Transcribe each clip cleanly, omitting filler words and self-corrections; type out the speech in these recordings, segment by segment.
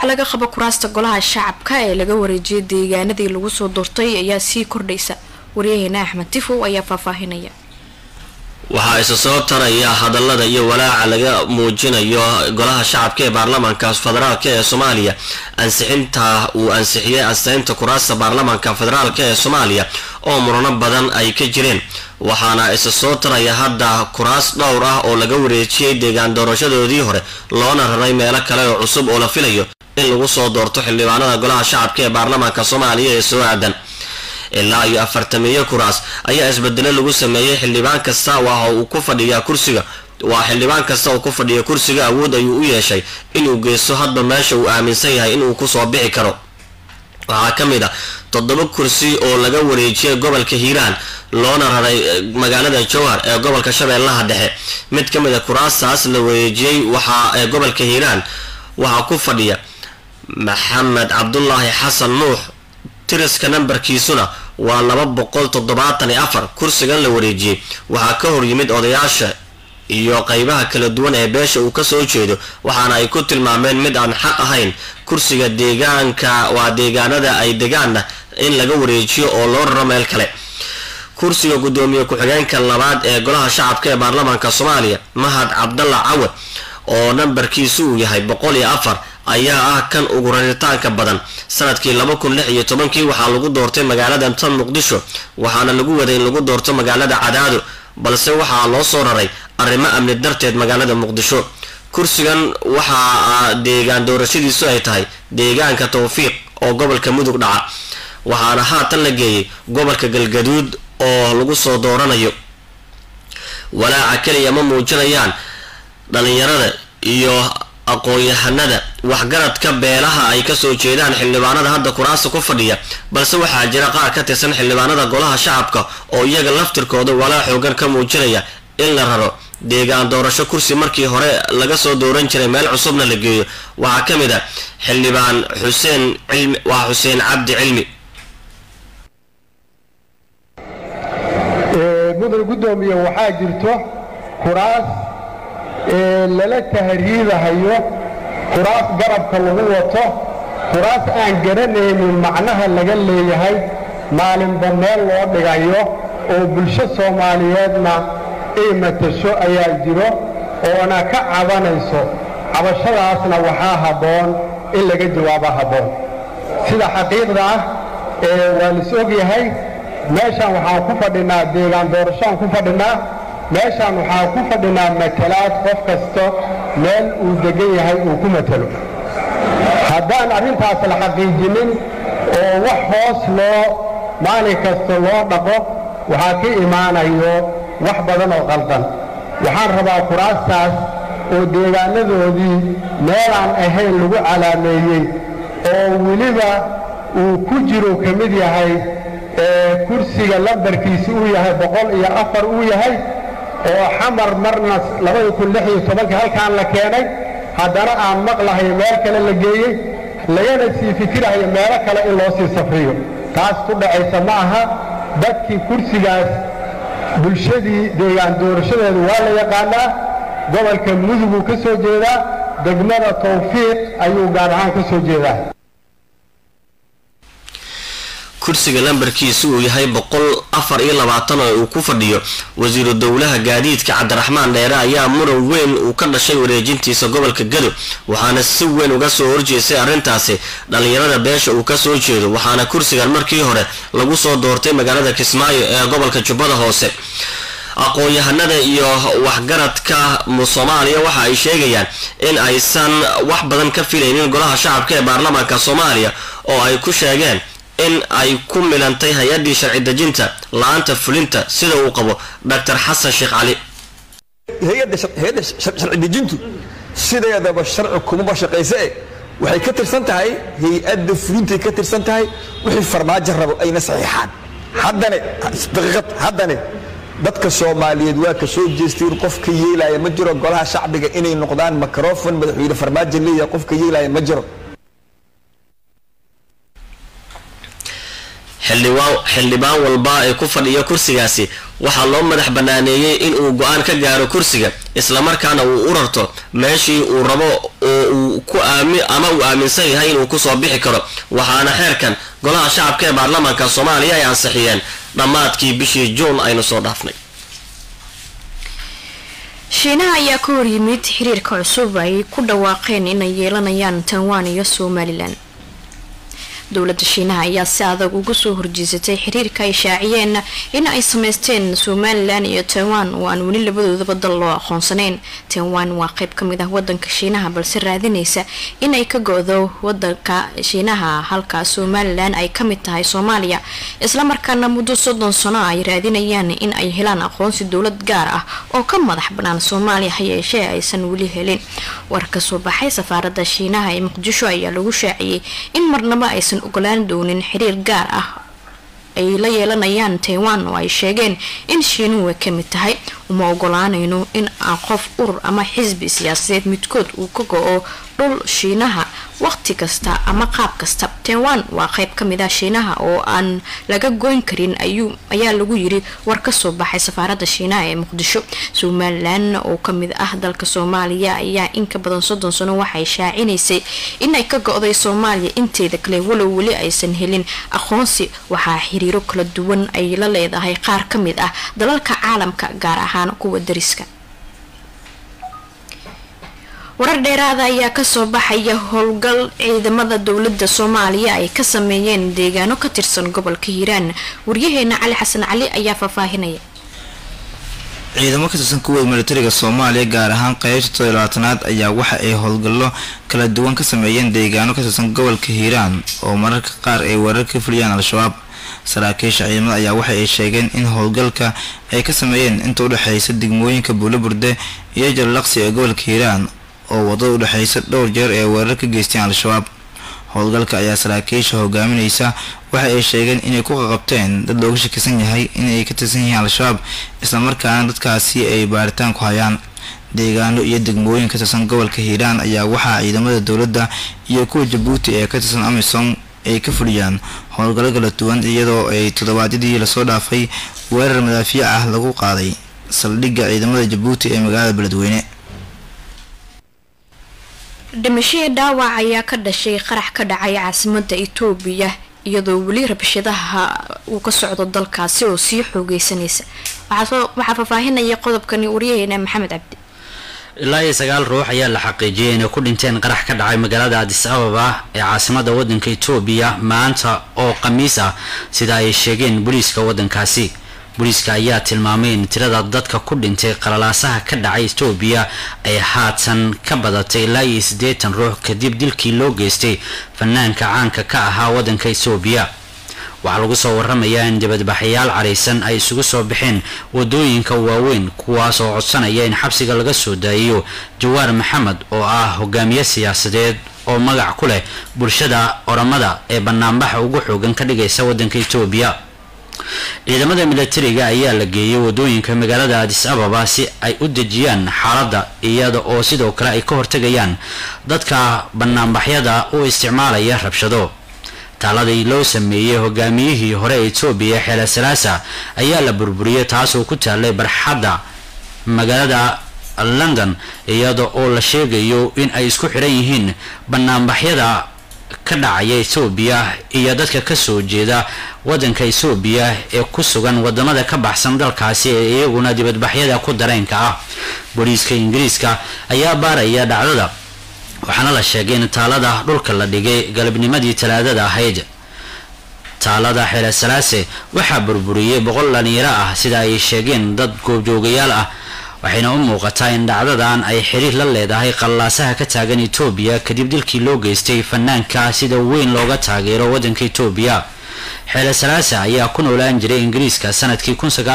walaac laga qabo kuraasta golaha shacabka ee laga wareejiyay deegaanadii lagu soo doortay ayaa sii kordhaysa. wariyaheenna Axmed Tifo ayaa faahfaahinaya. waxaa isa soo taraya hadallada iyo walaaca laga muujinayo golaha shacabka ee baarlamaanka federaalka ee Soomaaliya ansixinta uu ansixiyay asteynta kuraasta baarlamaanka federaalka ee Soomaaliya oo murano badan ay ka jireen. waxaana isa soo taraya hadda kuraas dhowr ah oo laga wareejiyay deegaan doorashadoodii hore loona raray meelo kale oo cusub oo la filayo in lagu soo doorto xildhibaanada golaha shacabka ee baarlamaanka Soomaaliya ee soo aadan. ilaa iyo 40 kuraas ayaa isbedelo lagu sameeyay xildhibaan kasta waxa uu ku fadhiyaa kursiga xildhibaan kasta oo ku fadhiya kursiga awood ayuu u yeeshay inuu geeso hadba meesha uu aaminsan yahay inuu ku soo bixi karo. waxaa ka mid ah 7 kursi oo laga wareejiyay gobolka Hiiraan loona raray magaalada Jowhar ee gobolka Shabeellaha Dhexe. mid ka mid ah kuraastaas la wareejiyay waxa gobolka Hiiraan waxa ku fadhiya Maxamed Cabdullaahi Xasan Nuux tiriska nambarkiisuna waa 274 kursigan la wareejiyay waxaa ka hor yimid odayaasha iyo qaybaha kala duwan ee beesha uu ka soo jeedo waxaana ay ku tilmaameen mid aan xaq ahayn. kursiga deegaanka waa deegaanada ay degaana in laga wareejiyo oo loo raro meel kale. kursiga gudoomiye ku-xigeenka labaad ee golaha shacabka ee baarlamaanka Soomaaliya Mahad Cabdalla Cawad oo nambarkiisu uu yahay 104 ayaa ah kan ugu raritaanka badan. sanadkii 2016 waxaa lagu doortay magaalada Muqdisho waxaana lagu waday in lagu doorto magaalada Cadaado balse waxaa loo soo raray arrimo amni darteed magaalada Muqdisho. kursigan waxaa deegaan doorashadiisu ay tahay deegaanka Tawfiiq oo gobolka Mudug dhaca waxaana haatan la geeyay gobolka Galgaduud oo lagu soo dooranayo. walaaca kaliya ma muujinayaan dhalinyarada iyo aqoon-yahanada waxgaradka beelaha ay ka soo jeedaan xildhibaanada hadda kuraasta ku fadhiya balse waxaa jira qaar ka tirsan xildhibaanada golaha shacabka oo iyaga laftirkooda walaac xoogan ka muujinaya in la raro deegaan doorasho kursi markii hore laga soo dooran jiray meel cusubna la geeyo. waxaa ka mid ah xildhibaan Xuseen Cabdi Cilmi. mudane gudoomiye waxaa jirto kuraas lala tahriibahayo kuraas garabka lagu wato kuraas aan garanaynin macnaha laga leeyahay maalinba meel loo dhigayo oo bulsho Soomaaliyeedna ay matasho ayaa jiro oona ka cabanayso. cabashadaasna waxaa habboon in laga jawaabo habboon sida xaqiiqda ah waa la is ogyahay. meeshaan waxaan ku fadhinaa deegaan doorashaan ku fadhinaa meeshaan waxaan ku fadhinaa matalaad qof kasta meel uu degan yahay uu ku matalo. haddaan arrintaas la xaqiijinin oo wax hoos loo maalin kasta loo dhaqo waxaa ka imaanayo wax badan oo qaldan. waxaan rabaa kuraastaas oo deegaanadoodii meelaan ahayn lagu calaameeyey oo weliba uu ku jiro ka mid yahay kursiga lambarkiisa uu yahay 104 uu yahay oo xamar marna 2016 halkaan la keenay haddana aan maqlahay meel kale la geeyey lagana sii fikirayo meelo kale in loo sii safriyo. taas ku dhacaysa ma aha. dadkii kursigaas bulshadii deegaan doorashadeedu waa la yaqaanaa. gobolka Mudug uu ka soo jeedaa degmada Tawfiiq ayuu gaar ahaan ka soo jeedaa. kursiga lambarkiisu uu yahay 124 oo uu ku fadhiyo wasiiru dowlaha gaadiidka Cabdiraxmaan Dheere ayaa muran weyn uu ka dhashay wareejintiisa gobolka Gado waxaana si weyn uga soo horjeestay arrintaasi dhalinyarada beesha uu ka soo jeedo. waxaana kursigan markii hore lagu soo doortay magaalada Kismaayo ee gobolka Jubbada Hoose. aqoon-yahanada iyo waxgaradka Soomaaliya waxa ay sheegayaan in aysan wax badan ka filaynin golaha shacabka ee baarlamaanka Soomaaliya oo ay ku sheegeen in ay ku milantay hay'adii sharci dejinta laanta fulinta sida uu qabo Dr. Xasan Sheekh Cali. hay'adda sharci dejintu sideedaba sharci kuma shaqeysay waxay ka tirsan tahay hay'adda fulinta ka tirsan tahay wixii farmaajo rabo ayna saxiixaan. haddana dadka Soomaaliyeed waa ka soo jeesteen qofka yeelaya ma jiro golaha shacbiga inay noqdaan microphone madaxweyne farmaajo leeyahay qofka yeelaya ma jiro. xildhibaan walba ee ku fadhiya kursigaasi waxaa loo madax banaaneeyey in uu go-aan ka gaaro kursiga islamarkaana uu u rarto meeshii uu rabo oo uu uu aaminsan yahay inuu kusoo bixi karo waxaana xeerkan golaha shacabka ee baarlamaanka Soomaaliya ay ansixiyeen dhammaadkii bishii Juun aynu soo dhaafnay. Shiinaha ayaa ka hor yimid xiriirka cusub ay ku dhawaaqeen inay yeelanayaan Taiwan iyo Somaliland. dowladda Shiinaha ayaa si adag ugu soo horjeesatay xiriirka ay shaaciyeen in ay sameysteen Somaliland iyo Taiwan oo aan wali labadoodaba dal loo aqoonsanayn. Taiwan waa qayb ka mid ah wadanka Shiinaha balse raadinaysa in ay ka go'do wadanka Shiinaha halka Somaliland ay ka mid tahay Soomaaliya isla markaana muddo 30 sano ay raadinayaan in ay helaan aqoonsi dowlad gaar ah oo ka madax banaan Soomaaliya hayeeshee aysan wali helin. warka soo baxay safaaradda Shiinaha ee Muqdisho ayaa lagu shaaciyay in marnaba aysan ogolaan doonin xiriir gaar ah ay la yeelanayaan Taiwan oo ay sheegeen in Shiinuhu ka mid tahay uma ogolaanayno in qof urur ama xisbi siyaasadeed midkood uu ka go'o dhul Shiinaha waqti kasta ama qaab kasta. Taiwan waa qayb ka mid ah Shiinaha oo aan laga goyn karin ayaa lagu yiri war ka soo baxay safaaradda Shiinaha ee Muqdisho. Somaliland oo ka mid ah dalka Soomaaliya ayaa in ka badan 30 sano waxay shaacinaysay in ay ka go'day Soomaaliya inteeda kale wali aysan helin aqoonsi. waxaa xiriiro kala duwan ay la leedahay qaar ka mid ah dalalka caalamka gaar ahaan kuwa dariska. warar dheeraad ayaa ka soo baxaya howlgal ciidamada dowladda Soomaaliya ay ka sameeyeen deegaano ka tirsan gobolka Hiiraan. waryaheena Cali Xasan Cali ayaa faafahinaya. ciidamo ka tirsan kuwa militariga Soomaaliya gaar ahaan qaybta 20aad ayaa waxa ay howlgallo kala duwan ka sameeyeen deegaano ka tirsan gobolka Hiiraan oo mararka qaar ay weerar ka fuliyaan al-shabaab. saraakiisha ciidamada ayaa waxa ay sheegeen in howlgalka ay ka sameeyeen inta u dhaxaysa degmooyinka Buulaburde iyo Jallaqsi ee gobolka Hiiraan oo wadada u dhaxaysa dhowr jeer ee weerar ka geysteen al-shabaab. howlgalka ayaa saraakiisha hogaaminaysa waxa ay sheegeen inay ku qabteen dad looga shakisan yahay in ay ka tirsan yihiin al-shabaab isla markaana dadkaasi ay baaritaan ku hayaan. deegaano iyo degmooyin ka tirsan gobolka Hiiraan ayaa waxa ciidamada dowladda iyo kuwa Djibouti ee ka tirsan AMISOM ay ka fuliyaan howlgallo kala duwan iyadoo ay toddobaadyadii la soo dhaafay weerar madaafiic ah lagu qaaday saldhigga ciidamada Djibouti ee magaalada Beledweyne. dhimasho dhaawac ayaa ka dhashay qarax ka dhacay caasimadda Itoobiya iyadoo wali rabshadaha uu ka socdo dalkaasi oo sii xoogeysanaysa. waxaa faafahinaya qodobkani waryaheena Maxamed Cabdi. ilaa 9 ruux ayaa la xaqiijiyay inay ku dhinteen qarax ka dhacay magaalada Addis Ababa ee caasimadda wadanka Itoobiya maanta oo Khamiis ah sida ay sheegeen booliiska wadankaasi. booliiska ayaa tilmaamay in tirada dadka ku dhintay qalalaasaha ka dhacay Itoobiya ay haatan ka badatay ilaa 80 ruux kadib dilkii loo geystay fanaanka caanka ka ahaa wadanka Itoobiya. waxaa lagu soo waramayaa in dibadbaxayaal careysan ay isugu soo bixeen wadooyinka waaweyn kuwaas oo codsanaya in xabsiga laga soo daayiyo Jawaar Maxamed oo ah hogaamiye siyaasadeed oo magac ku leh bulshada Oromada ee banaanbaxa ugu xoogan ka dhigaysa wadanka Itoobiya. ciidamada militariga ayaa la geeyay wadooyinka magaalada Addis Ababa si ay u dejiyaan xaaladda iyada oo sidoo kale ay ka hortagayaan dadka banaanbaxyada u isticmaalaya rabshado. taaladii loo sameeyay hogaamiyihii hore ee Itoobiya Haile Selassie ayaa la burburiyay taasoo ku taalay barxadda magaalada London iyada oo la sheegayo in ay isku xiran yihiin banaanbaxyada ka dhacaya Itoobiya iyo dadka ka soo jeeda wadanka Itoobiya ee ku sugan wadamada ka baxsan dalkaasi ee iyaguna dibadbaxyada ku dareenka ah. booliiska Ingiriiska ayaa baaraya dhacdada waxaana la sheegay in taalada dhulka la dhigay galabnimadii Talaadada ahayd. taalada Haile Selassie waxaa burburiyay 100 dhalinyaro ah sida ay sheegeen dad goobjoogayaal ah waxayna u muuqataa in dhacdadan ay xiriir la leedahay qalaasaha ka taagan Itoobiya kadib dilkii loo geystay fanaanka sida weyn looga taageero wadanka Itoobiya. Haile Selassie ayaa ku noolaan jiray Ingiriiska sanadkii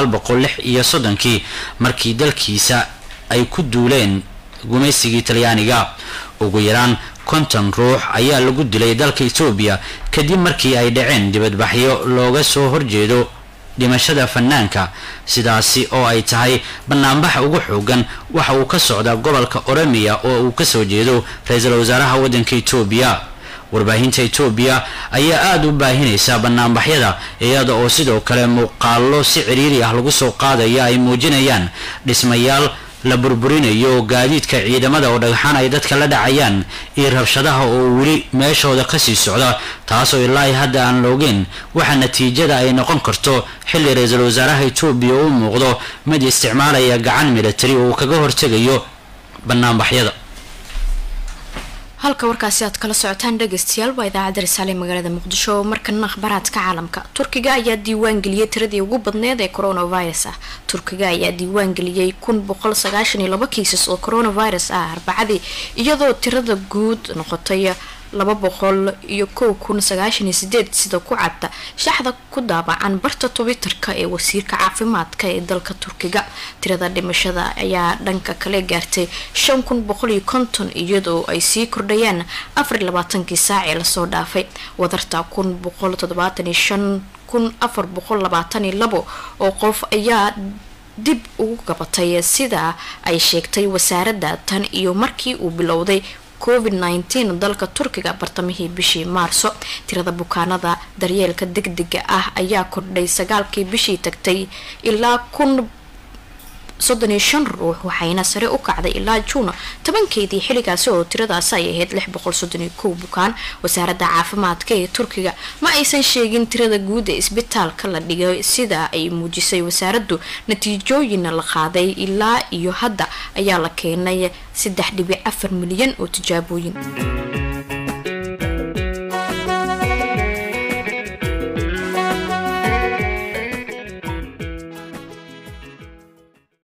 1936 markii dalkiisa ay ku duuleen gumaysigii Talyaaniga. ugu yaraan 50 ruux ayaa lagu dilay dalka Itoobiya kadib markii ay dhaceen dibadbaxyo looga soo horjeedo dhimashada fanaanka sidaasi oo ay tahay banaanbaxa ugu xoogan waxa uu ka socdaa gobolka Oromia oo uu ka soo jeedo ra'iisul wasaaraha wadanka Itoobiya. warbaahinta Itoobiya ayaa aad u baahinaysa banaanbaxyada iyada oo sidoo kale muuqaalo si ciriiri ah lagu soo qaadaya ay muujinayaan dhismayaal la burburinayo gaadiidka ciidamada oo dhagxaan ay dadka la dhacayaan iyo rabshadaha oo weli meeshooda ka sii socda taasoo ilaa hadda aan loogeen waxa natiijada ay noqon karto xilli ra'iisul wasaaraha Itoobiya uu muuqdo mid isticmaalaya gacan military oo kaga hortagayo banaanbaxyada. halka warkaasi aad kala socotaan dhageystayaal waa idaacadda Risaale magaalada Muqdisho. markan akhbaraadka caalamka, Turkiga ayaa diiwaan geliyay tiradii ugu badneed ee coronavirus ah. Turkiga ayaa diiwaan geliyay 1192 kiisas oo coronavirus ah Arbacadii, iyadoo tirada guud noqotay 201,098 sida ku cadda shaxda ku daabacan barta Twitterka ee wasiirka caafimaadka ee dalka Turkiga. tirada dhimashada ayaa dhanka kale gaartay 5,150 iyadoo ay sii kordhayaan 24 saac ee la soo dhaafay. wadarta 175,422 oo qof ayaa dib ugu gabatay sida ay sheegtay wasaaradda tan iyo markii uu bilowday COVID-19 dalka Turkiga bartamihii bishii Maarso. tirada bukaanada daryeelka degdega ah ayaa kordhay 9kii bishii tagtay ilaa 135 ruux waxayna sare u kacday ilaa Juun 10keedii xilligaasi oo tiradaas ay ahayd 631 bukaan. wasaaradda caafimaadka ee Turkiga ma aysan sheegin tirada guud ee isbitaalka la dhigay sida ay muujisay wasaaraddu. natiijooyin la qaaday ilaa iyo hadda ayaa la keenay 3.4 milyan oo tijaabooyin.